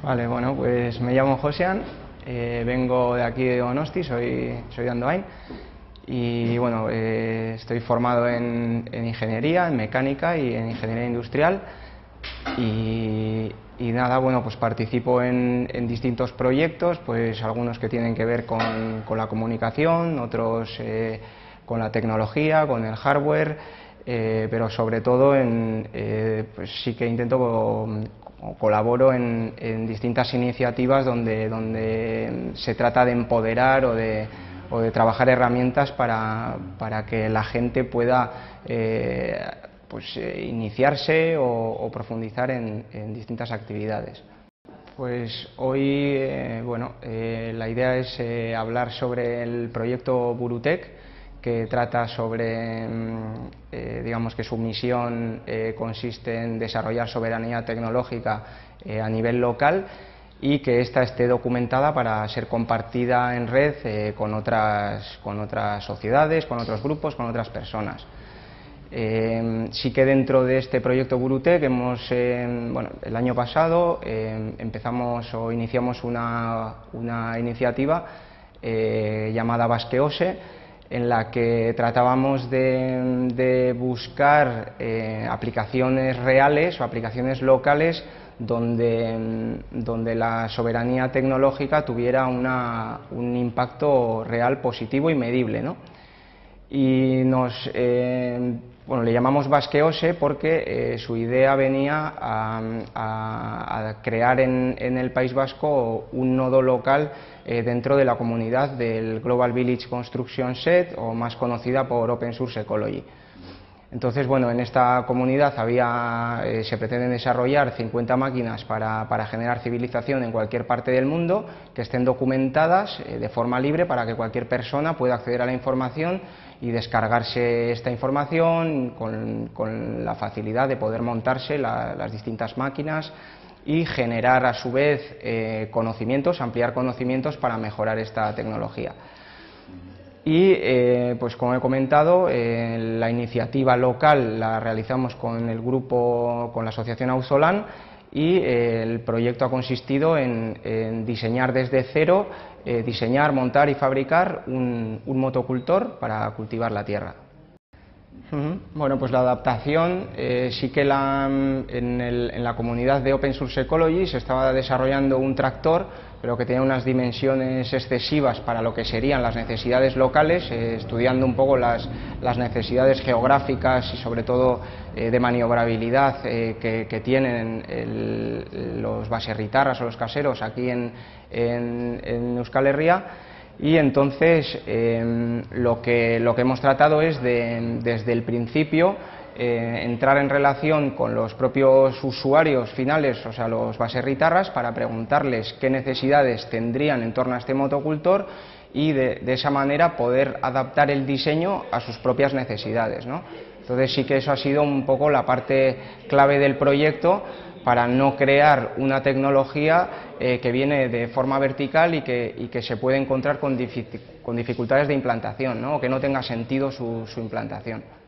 Vale, bueno, pues me llamo Josean, vengo de aquí de Donosti, soy de Andoain y bueno, estoy formado en ingeniería, en mecánica y en ingeniería industrial y nada, bueno, pues participo en distintos proyectos, pues algunos que tienen que ver con la comunicación, otros con la tecnología, con el hardware, pero sobre todo pues sí que intento colaboro en distintas iniciativas donde se trata de empoderar o de trabajar herramientas para que la gente pueda iniciarse o profundizar en distintas actividades. Pues hoy la idea es hablar sobre el proyecto Burutec, que trata sobre, digamos que su misión consiste en desarrollar soberanía tecnológica a nivel local y que ésta esté documentada para ser compartida en red con otras sociedades, con otros grupos, con otras personas. Sí que dentro de este proyecto Burutec el año pasado iniciamos una iniciativa llamada Basqueose, en la que tratábamos de buscar aplicaciones reales o aplicaciones locales donde la soberanía tecnológica tuviera un impacto real, positivo y medible, ¿no? Y le llamamos Basqueose porque su idea venía a crear en el País Vasco un nodo local dentro de la comunidad del Global Village Construction Set, o más conocida por Open Source Ecology. Entonces, bueno, en esta comunidad se pretenden desarrollar 50 máquinas para generar civilización en cualquier parte del mundo, que estén documentadas de forma libre para que cualquier persona pueda acceder a la información y descargarse esta información con la facilidad de poder montarse las distintas máquinas y generar a su vez conocimientos, ampliar conocimientos para mejorar esta tecnología. Y pues como he comentado, la iniciativa local la realizamos con el grupo, con la asociación Auzolan, y el proyecto ha consistido en diseñar desde cero, diseñar, montar y fabricar un motocultor para cultivar la tierra. Bueno, pues la adaptación, sí que en la comunidad de Open Source Ecology se estaba desarrollando un tractor, pero que tenía unas dimensiones excesivas para lo que serían las necesidades locales, estudiando un poco las necesidades geográficas y sobre todo de maniobrabilidad que tienen los baserritarras o los caseros aquí en Euskal Herria. Y entonces lo que hemos tratado es desde el principio entrar en relación con los propios usuarios finales, o sea, los baserritarras, para preguntarles qué necesidades tendrían en torno a este motocultor y de esa manera poder adaptar el diseño a sus propias necesidades, ¿no? Entonces sí que eso ha sido un poco la parte clave del proyecto, para no crear una tecnología que viene de forma vertical y que se puede encontrar con dificultades de implantación, ¿no? O que no tenga sentido su implantación.